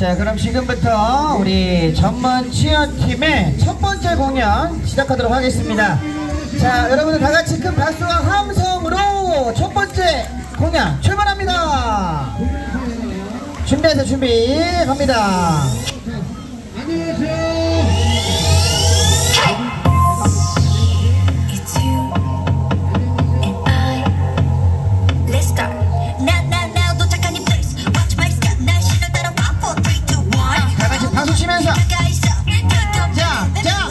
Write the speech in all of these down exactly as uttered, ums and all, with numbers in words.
자, 그럼 지금부터 우리 전문 치어팀의 첫 번째 공연 시작하도록 하겠습니다. 자, 여러분들 다 같이 큰 박수와 함성으로 첫 번째 공연 출발합니다. 준비해서 준비 갑니다. 안녕하세요. 박수 치면서 자, 자.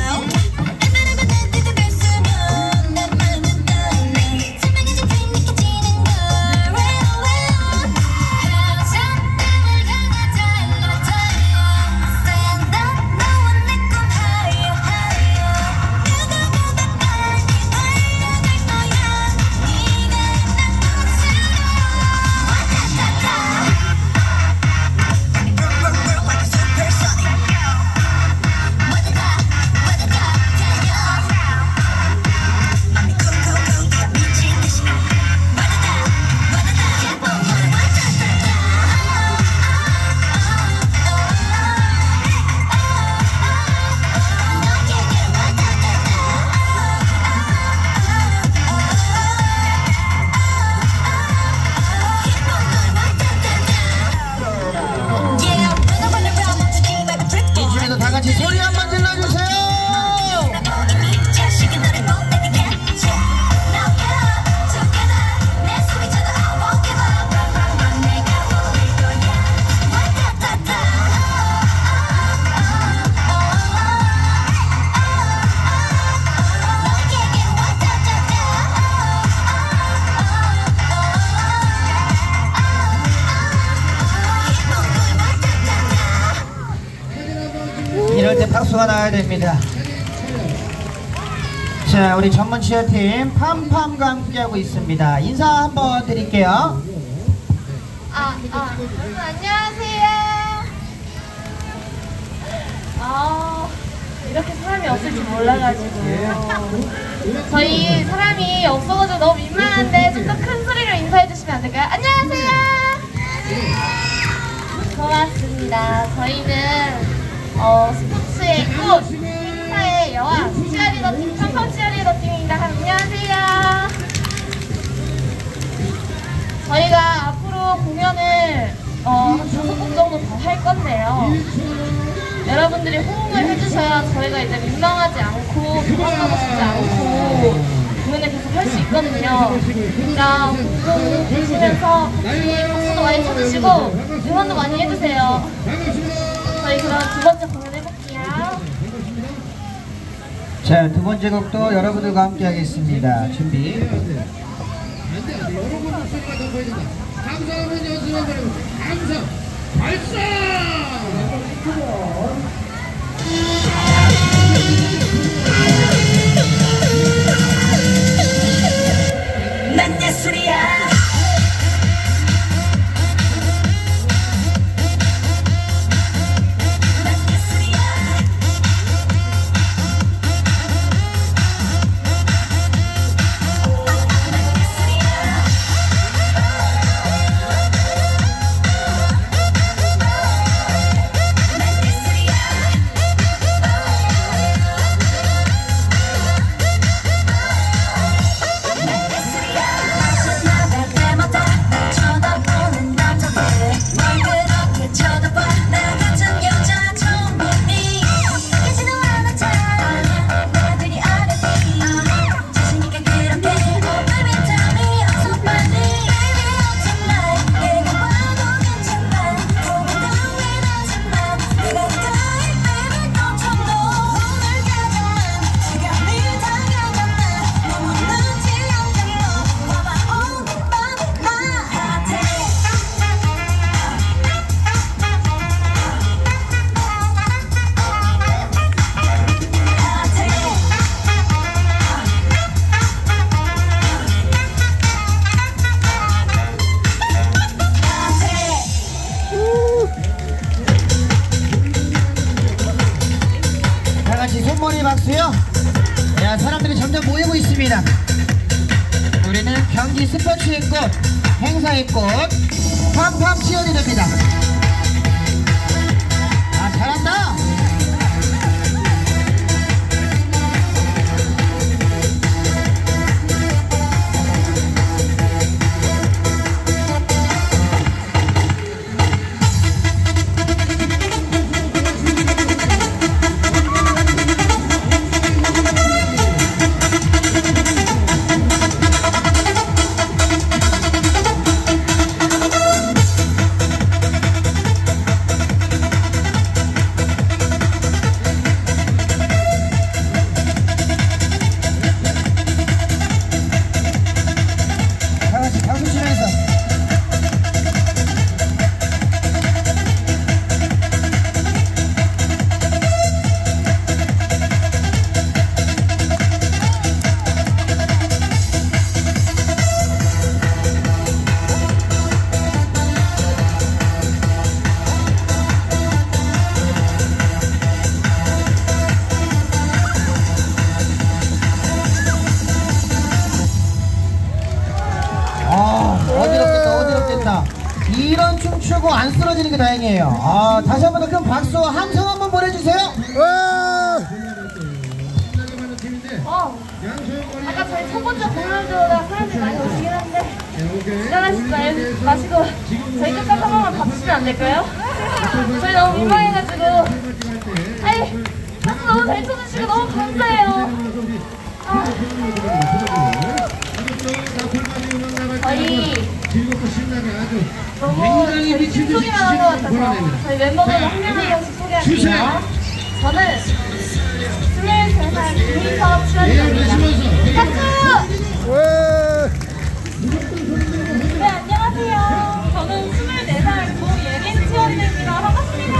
소리 한번 질러주세요. 이럴 때 박수가 나와야 됩니다. 자, 우리 전문 치어팀 팜팜과 함께하고 있습니다. 인사 한번 드릴게요. 아, 아, 여러분 안녕하세요. 아, 이렇게 사람이 없을 줄 몰라가지고 저희 사람이 없어가지고 너무 민망한데 좀 더 큰 소리로 인사해 주시면 안 될까요? 안녕하세요. 고맙습니다. 저희는 어, 스포츠의 꽃, 행사의 여왕, 치어리더팀, 팜팜 치어리더팀입니다. 안녕하세요. 저희가 앞으로 공연을 어, 한 다섯 곡 정도 더 할 건데요. 여러분들이 호응을 해주셔야 저희가 이제 민망하지 않고 도망가고 싶지 않고 공연을 계속 할 수 있거든요. 그러니까 공공 보시면서 같이 박수도 많이 쳐주시고 응원도 많이 해주세요. 저희 그럼 두 번째 공연 해볼게요. 자, 두 번째 곡도 여러분들과 함께 하겠습니다. 준비. 여러분 목소리가 더 보여야 된다. 감사하면 연습한 거라고. 감사. 발사. 난 예술이야. 손머리 박수요. 야, 사람들이 점점 모이고 있습니다. 우리는 경기 스포츠의 꽃, 행사의 꽃, 팜팜 치어리더입니다. 다치고 안 쓰러지는 게 다행이에요. 아, 다시 한 번 더 큰 박수와 함성 한번 보내주세요. 어, 아까 저희 첫 번째 공연보다 사람들이 많이 오시긴 한데 일어나시죠. 마시고 저희 끝까지 한 번만 봐주시면 안 될까요? 저희 너무 민망해가지고. 아이, 박수 너무 잘 쳐주시고 너무 감사해요. 아. 저희 너무 저희 소개만 한 것 같아서 저희 멤버들 한 명 한 명씩 소개할게요. 저는 스물세 살 김인석 출연자입니다. 박수! 네, 안녕하세요. 저는 스물네 살 고예린 치어리더입니다. 반갑습니다.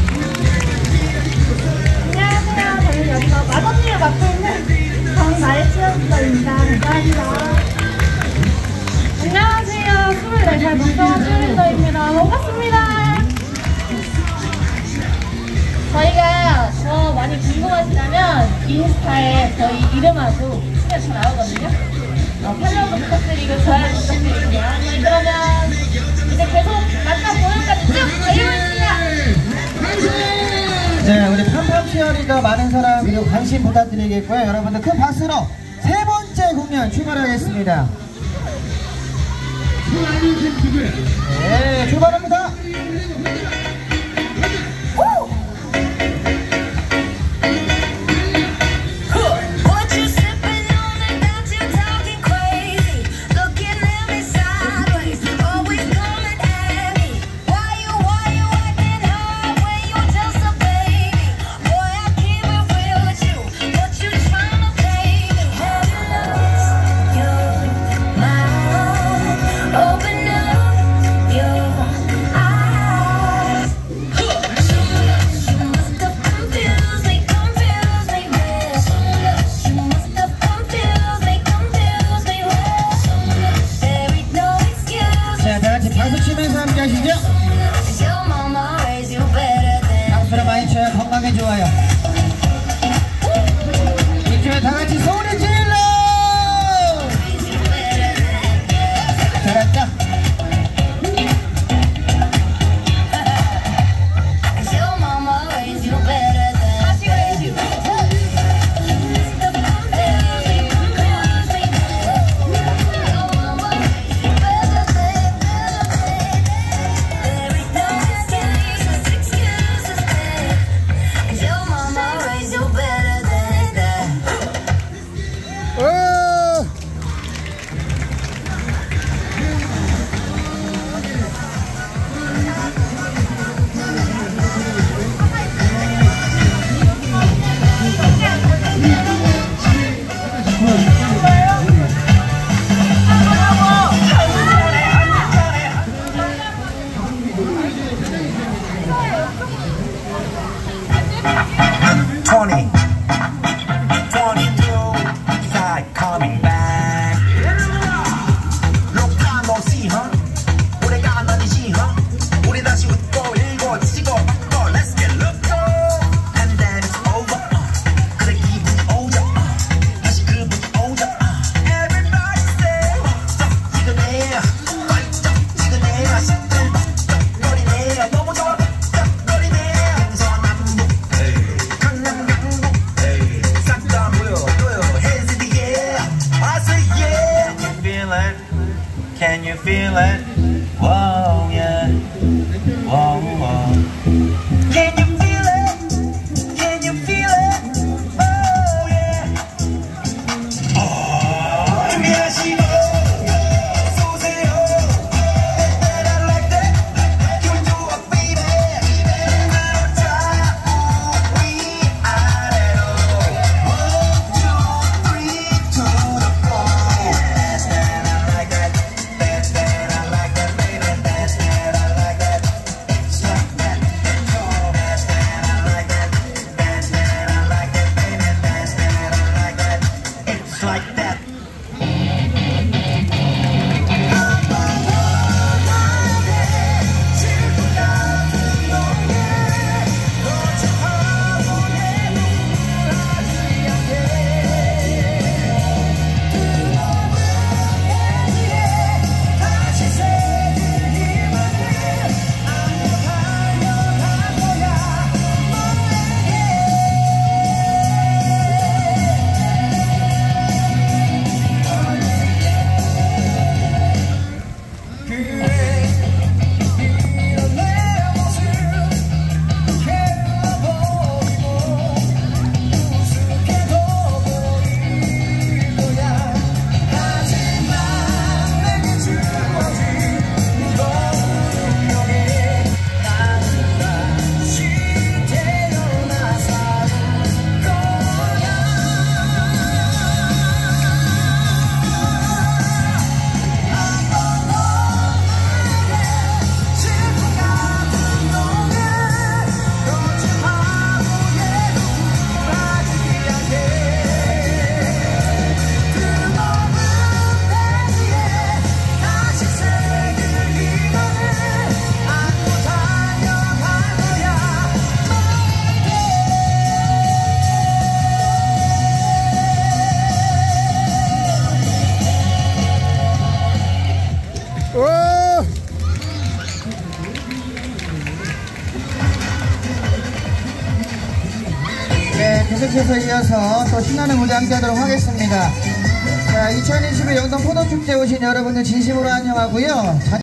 안녕하세요. 저는 여기서 마법님을 맡고 있는 정나래 치어리더입니다. 감사합니다. 안녕하세요. 스물네 살 박정아 치어리더입니다. 반갑습니다. 저희가 더 많이 궁금하시다면 인스타에 저희 이름하고 수면 잘 나오거든요. 어, 팔로우도 부탁드리고 좋아요 부탁드리고요. 저희 그러면 이제 계속 마지막 공연까지 쭉 달려볼게요. 네, 우리 팜팜 치어리더 많은 사랑 그리고 관심 부탁드리겠고요. 여러분들 큰 박수로 세 번째 공연 출발하겠습니다. 네, 출발합니다. What you sipping on and got you talking crazy? Looking at me sideways, always coming at me. Why you, why you acting hard when you just a baby? Boy, I keep it real with you, but you tryna play me. Have you lost your mind? Open up your eyes. You must have confused me, confused me, man. You must have confused me, confused me, man. There ain't no excuse. 자, 다 같이 박수 치면서 함께 하시죠. Your mama raised you better than. 박수를 많이 쳐야 건강에 좋아요. 이쯤에 다 같이 소리 질러! 잘했다. Your mama raised you better than. She raised you. Your mama raised you better than that. twenty, twenty-two, side coming back. 로카노 시험, 우리가 아닌 시험. 우리 다시 웃고 일고 치고 받고 let's get loco. And then it's over. 그래 기분 오죠. 다시 그분 오죠. Everybody say 지그네요, 꼴쩍 지그네요. 시끌벅적거리네요. 너무 좋아 벅적거리네요. 동서남북 강남 강북 싹 다 모여줘요. Hands in the air. I say yeah. Can you feel it? Can you feel it? Whoa yeah. Whoa whoa. Can you feel it? Can you feel it? Oh yeah. 어, 준비하시고 쏘세요. That I like that. 기분 좋아 baby. 나로 좌우 위아래로. One two three to the floor. That's that I like that. That's that I like that baby. That's that I like that. It's like that. Oh, that's that I like that. That's that I like that baby. That's that I like that. It's like that. 계속해서 이어서 또 신나는 무대 함께 하도록 하겠습니다. 자, 이천이십일 영동 포도축제 오신 여러분들 진심으로 환영하고요.